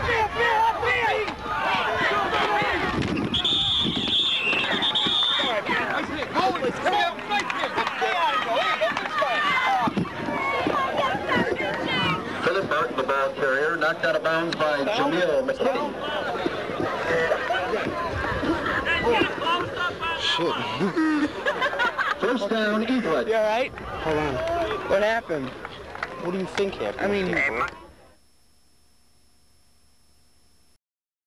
Philip Burke, the ball carrier, knocked out of bounds by Jamil McKinney. Shit. First down, Eaglet. You all right? Hold on. What happened? What do you think happened? I mean...